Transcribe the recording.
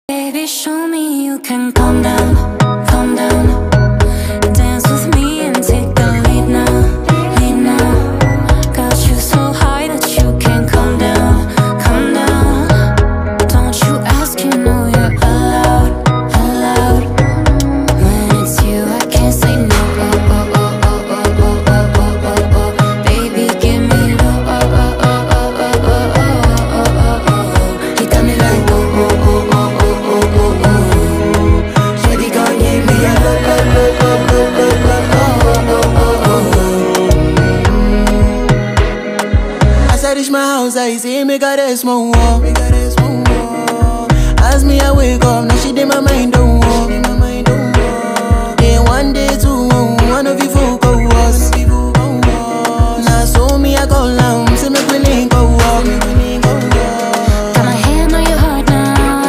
Baby, show me you can calm down, calm down. Dance with me and take the lead now, lead now. Got you so high that you can't calm down, calm down. Don't you ask, you know you're allowed, allowed. When it's you, I can't say no. Oh, oh, oh, oh, oh, oh, oh, oh, oh, oh. Baby, give me low. Oh, oh, oh, oh, oh, oh, oh, oh, oh, oh. You got me like oh, oh, oh, oh. As I reach my house, I see me got a small wall.